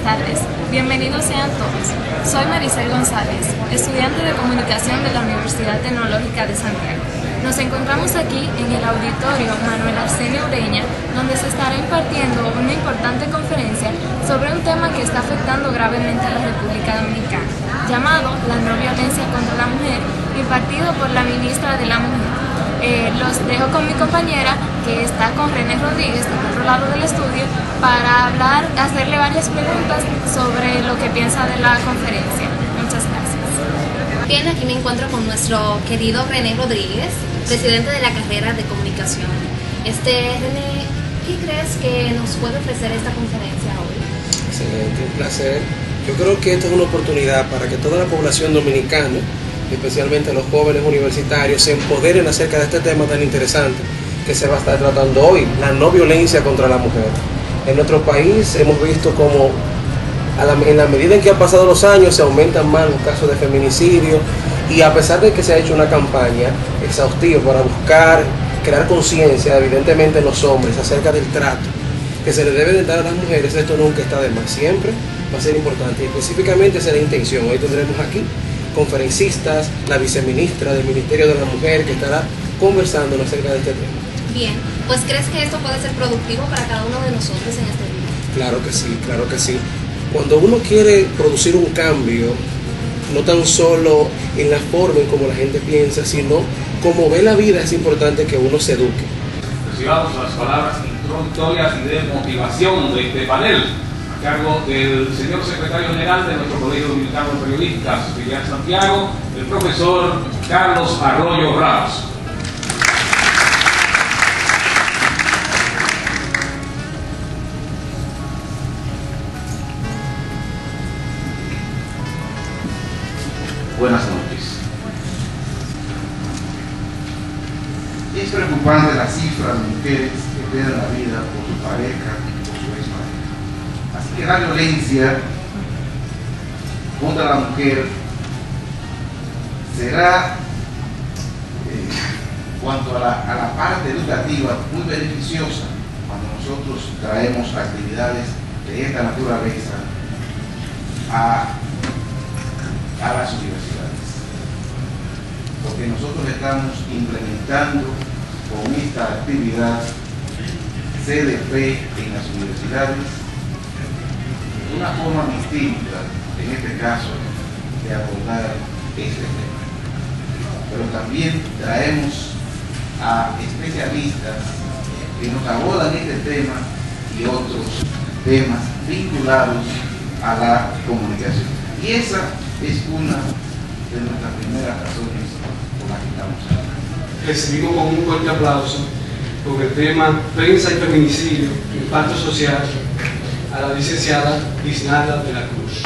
tardes, bienvenidos sean todos. Soy Maricel González, estudiante de Comunicación de la Universidad Tecnológica de Santiago. Nos encontramos aquí en el auditorio Manuel Arsenio Ureña, donde se estará impartiendo una importante conferencia sobre un tema que está afectando gravemente a la República Dominicana, llamado la no violencia contra la mujer, impartido por la ministra de la Mujer. Los dejo con mi compañera, que está con René Rodríguez, del otro lado del estudio, para hacerle varias preguntas sobre lo que piensa de la conferencia. Muchas gracias. Bien, aquí me encuentro con nuestro querido René Rodríguez, presidente de la carrera de Comunicación. René, ¿qué crees que nos puede ofrecer esta conferencia hoy? Excelente, un placer. Yo creo que esta es una oportunidad para que toda la población dominicana, especialmente los jóvenes universitarios, se empoderen acerca de este tema tan interesante que se va a estar tratando hoy, la no violencia contra la mujer. En nuestro país hemos visto como en la medida en que han pasado los años se aumentan más los casos de feminicidio, y a pesar de que se ha hecho una campaña exhaustiva para buscar crear conciencia, evidentemente en los hombres, acerca del trato que se le debe de dar a las mujeres, esto nunca está de más, siempre va a ser importante, y específicamente esa es la intención. Hoy tendremos aquí conferencistas, la viceministra del Ministerio de la Mujer, que estará conversando acerca de este tema. Bien, pues ¿crees que esto puede ser productivo para cada uno de nosotros en este día? Claro que sí, claro que sí. Cuando uno quiere producir un cambio, no tan solo en la forma en cómo la gente piensa, sino cómo ve la vida, es importante que uno se eduque. Recibamos las palabras introductorias y de motivación de este panel, a cargo del señor secretario general de nuestro Colegio Dominicano de Periodistas, Villa Santiago, el profesor Carlos Arroyo Ramos. Buenas noches. Es preocupante la cifra de mujeres que pierden la vida por su pareja o por su expareja. Así que la violencia contra la mujer será, cuanto a la parte educativa, muy beneficiosa cuando nosotros traemos actividades de esta naturaleza a las universidades, porque nosotros estamos implementando con esta actividad CDP en las universidades, una forma distinta, en este caso, de abordar este tema. Pero también traemos a especialistas que nos abordan este tema y otros temas vinculados a la comunicación. Y esa es una de nuestras primeras razones por las que estamos aquí. Recibimos con un fuerte aplauso por el tema Prensa y Feminicidio, Impacto Social, a la licenciada Isnalda de la Cruz.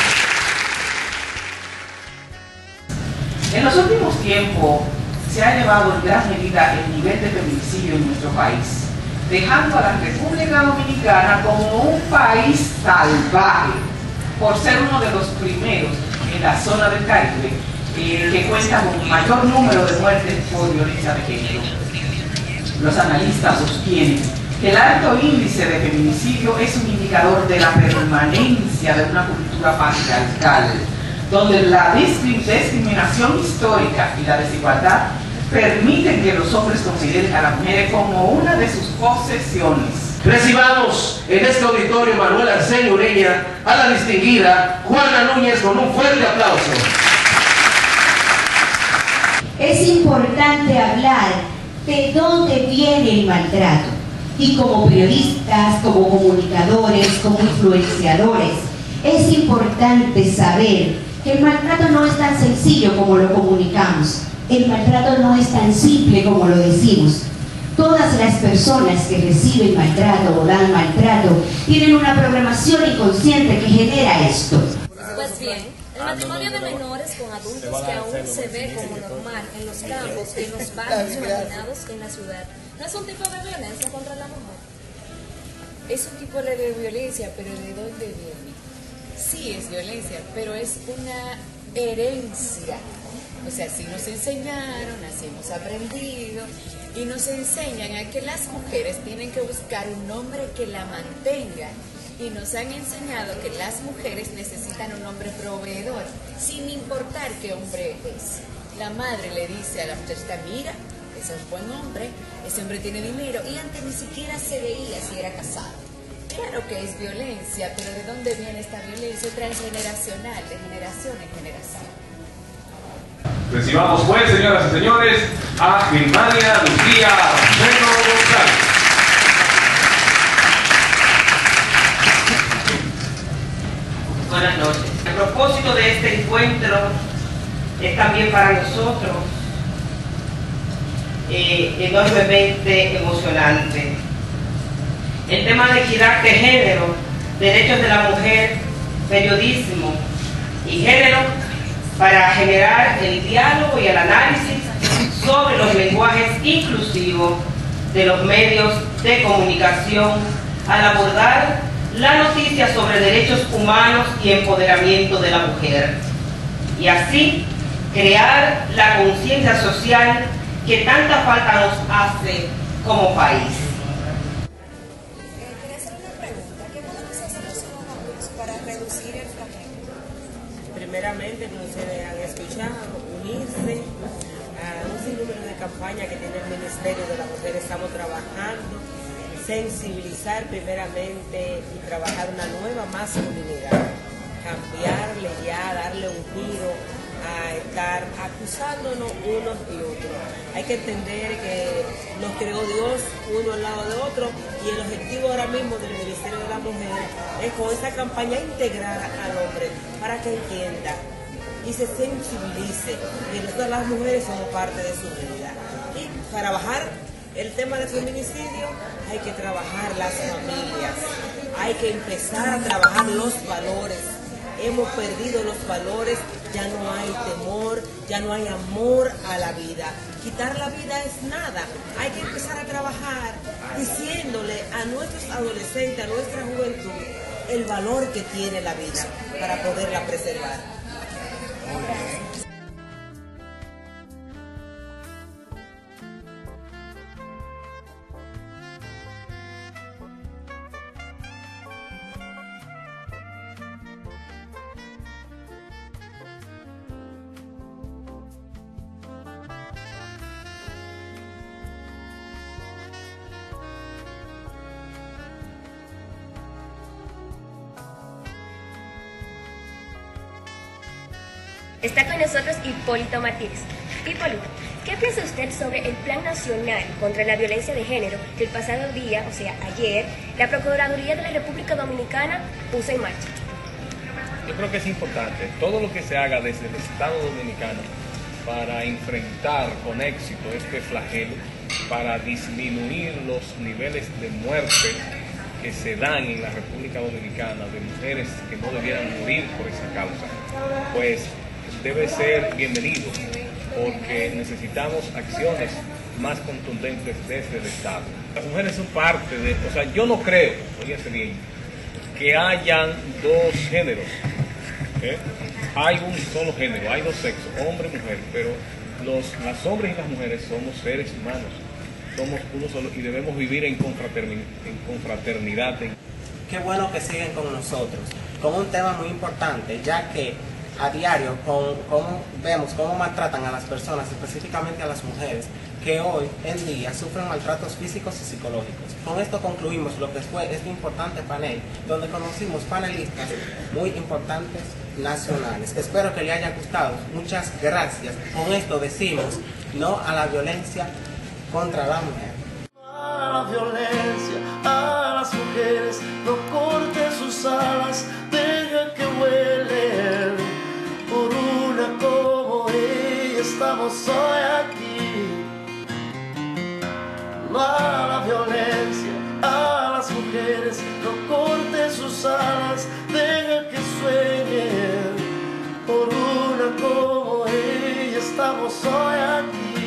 En los últimos tiempos se ha elevado en gran medida el nivel de feminicidio en nuestro país, dejando a la República Dominicana como un país salvaje, por ser uno de los primeros en la zona del Caribe que cuenta con mayor número de muertes por violencia de género. Los analistas sostienen que el alto índice de feminicidio es un indicador de la permanencia de una cultura patriarcal, donde la discriminación histórica y la desigualdad permiten que los hombres consideren a las mujeres como una de sus posesiones. Recibamos en este auditorio Manuel Arsenio Ureña a la distinguida Juana Núñez con un fuerte aplauso. Es importante hablar de dónde viene el maltrato, y como periodistas, como comunicadores, como influenciadores, es importante saber que el maltrato no es tan sencillo como lo comunicamos, el maltrato no es tan simple como lo decimos. Todas las personas que reciben maltrato o dan maltrato tienen una programación inconsciente que genera esto. Pues bien, el matrimonio de menores con adultos que aún se ve como normal en los campos y en los barrios marginados en la ciudad, ¿no es un tipo de violencia contra la mujer? Es un tipo de violencia, pero ¿de dónde viene? Sí, es violencia, pero es una herencia. O sea, así nos enseñaron, así hemos aprendido, y nos enseñan a que las mujeres tienen que buscar un hombre que la mantenga Y nos han enseñado que las mujeres necesitan un hombre proveedor, sin importar qué hombre es. La madre le dice a la muchachita, mira, ese es un buen hombre, ese hombre tiene dinero, y antes ni siquiera se veía si era casado. Claro que es violencia, pero ¿de dónde viene esta violencia transgeneracional, de generación en generación? Recibamos pues, señoras y señores, a Germania Lucía Reno González. Buenas noches. El propósito de este encuentro es también para nosotros enormemente emocionante. El tema de equidad de género, derechos de la mujer, periodismo y género para generar el diálogo y el análisis sobre los lenguajes inclusivos de los medios de comunicación al abordar la noticia sobre derechos humanos y empoderamiento de la mujer, y así crear la conciencia social que tanta falta nos hace como país. Quería hacer una pregunta. ¿Qué podemos hacer los ciudadanos para reducir el flagelo? Primeramente, como ustedes han escuchado, unirse a un sinnúmero de campañas que tiene el Ministerio de la Mujer. Estamos trabajando, sensibilizar primeramente y trabajar una nueva masculinidad, cambiarle ya, darle un giro a estar acusándonos unos y otros. Hay que entender que nos creó Dios uno al lado de otro, y el objetivo ahora mismo del Ministerio de la Mujer es con esta campaña integrar al hombre para que entienda y se sensibilice que nosotras las mujeres somos parte de su vida. Y para bajar el tema del feminicidio hay que trabajar las familias, hay que empezar a trabajar los valores. Hemos perdido los valores, ya no hay temor, ya no hay amor a la vida. Quitar la vida es nada. Hay que empezar a trabajar diciéndole a nuestros adolescentes, a nuestra juventud, el valor que tiene la vida para poderla preservar. Está con nosotros Hipólito Martínez. Hipólito, ¿qué piensa usted sobre el Plan Nacional contra la Violencia de Género que el pasado día, o sea, ayer, la Procuraduría de la República Dominicana puso en marcha? Yo creo que es importante todo lo que se haga desde el Estado Dominicano para enfrentar con éxito este flagelo, para disminuir los niveles de muerte que se dan en la República Dominicana de mujeres que no debieran morir por esa causa, pues debe ser bienvenido, porque necesitamos acciones más contundentes desde el Estado. Las mujeres son parte de, o sea, yo no creo, oígase bien, que hayan dos géneros, hay un solo género, hay dos sexos, hombre y mujer, pero los hombres y las mujeres somos seres humanos, somos uno solo y debemos vivir en confraternidad. Qué bueno que siguen con nosotros, con un tema muy importante, ya que a diario vemos cómo maltratan a las personas, específicamente a las mujeres, que hoy en día sufren maltratos físicos y psicológicos. Con esto concluimos lo que fue este importante panel, donde conocimos panelistas muy importantes nacionales. Espero que les haya gustado. Muchas gracias. Con esto decimos no a la violencia contra la mujer. A la violencia, a las mujeres, no corten sus alas, deja que vuelen. Por una como ella estamos hoy aquí. No a la violencia, a las mujeres, no corten sus alas, deja que sueñen. Por una como ella estamos hoy aquí.